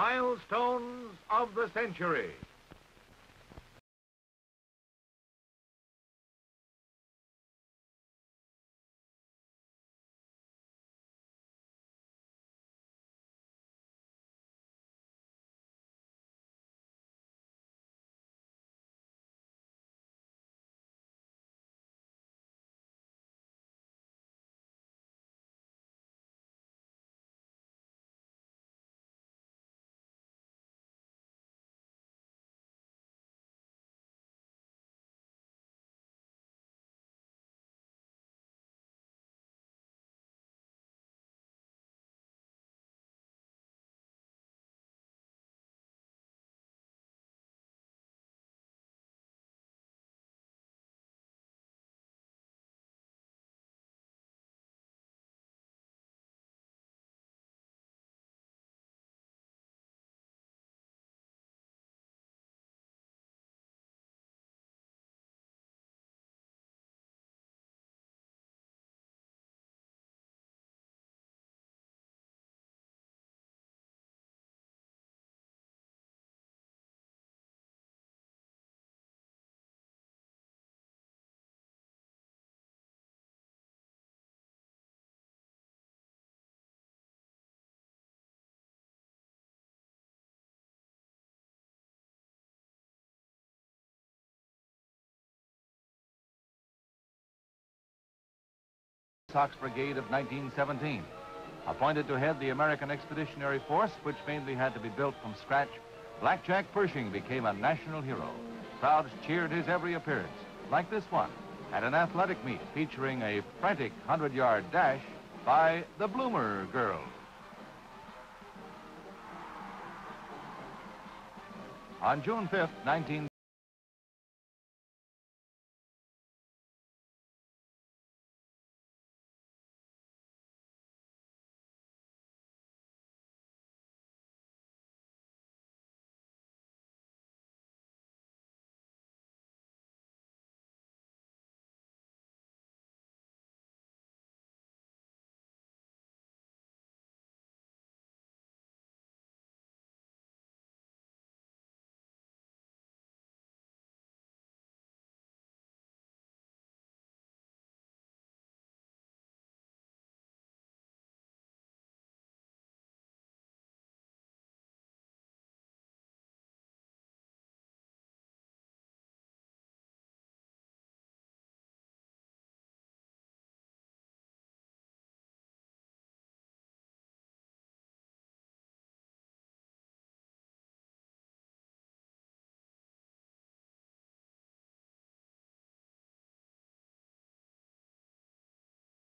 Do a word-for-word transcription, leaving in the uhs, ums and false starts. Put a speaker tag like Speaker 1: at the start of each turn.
Speaker 1: Milestones of the Century.
Speaker 2: Sox Brigade of nineteen seventeen. Appointed to head the American Expeditionary Force, which mainly had to be built from scratch, Blackjack Pershing became a national hero. Crowds cheered his every appearance, like this one, at an athletic meet featuring a frantic hundred-yard dash by the Bloomer Girls. On June fifth, nineteen